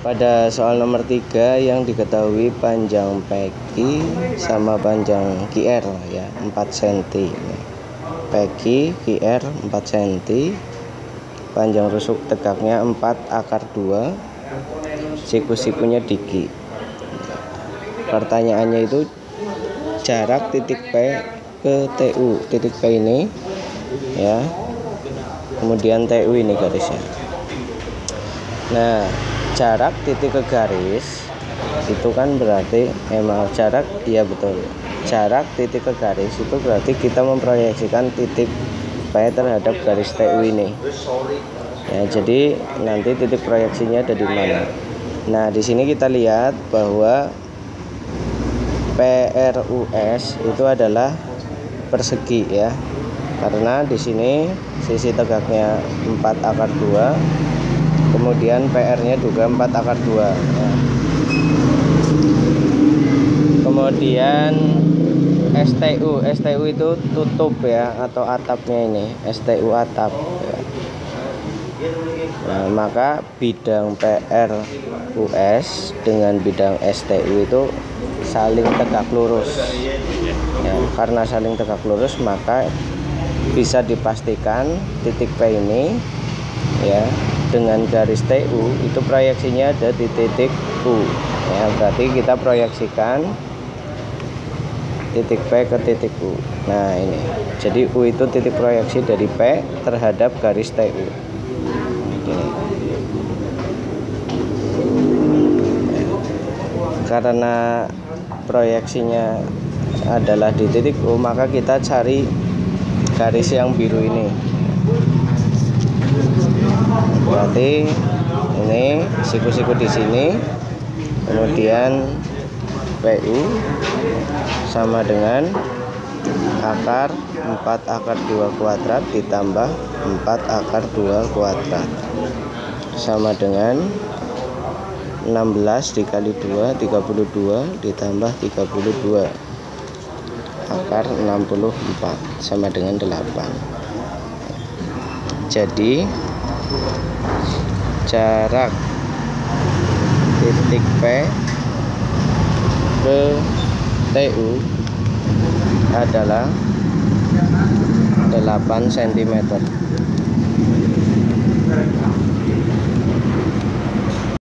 Pada soal nomor 3 yang diketahui panjang PQ sama panjang QR ya 4 cm. PQ QR 4 cm, panjang rusuk tegaknya 4/2, siku-sikunya diki. Pertanyaannya itu jarak titik P ke TU. Titik P ini ya, kemudian TU ini garisnya. Nah, jarak titik ke garis itu kan berarti jarak, iya betul, jarak titik ke garis itu berarti kita memproyeksikan titik P terhadap garis TU ini ya. Jadi nanti titik proyeksinya ada di mana. Nah, di sini kita lihat bahwa PRUS itu adalah persegi ya, karena di sini sisi tegaknya 4/2, kemudian PR-nya juga 4/2 ya. Kemudian STU itu tutup ya, atau atapnya ini, STU atap ya. Nah, maka bidang PRUS dengan bidang STU itu saling tegak lurus ya. Karena saling tegak lurus, maka bisa dipastikan titik P ini ya dengan garis TU itu proyeksinya ada di titik U ya. Berarti kita proyeksikan titik P ke titik U. Nah, ini jadi U itu titik proyeksi dari P terhadap garis TU. Karena proyeksinya adalah di titik U, maka kita cari garis yang biru ini. Berarti ini siku-siku di sini, kemudian PU sama dengan akar 4/2 kuadrat ditambah 4/2 kuadrat sama dengan 16 dikali 2 32 ditambah 32 akar 64 sama dengan 8. Jadi jarak titik P ke TU adalah 8 cm.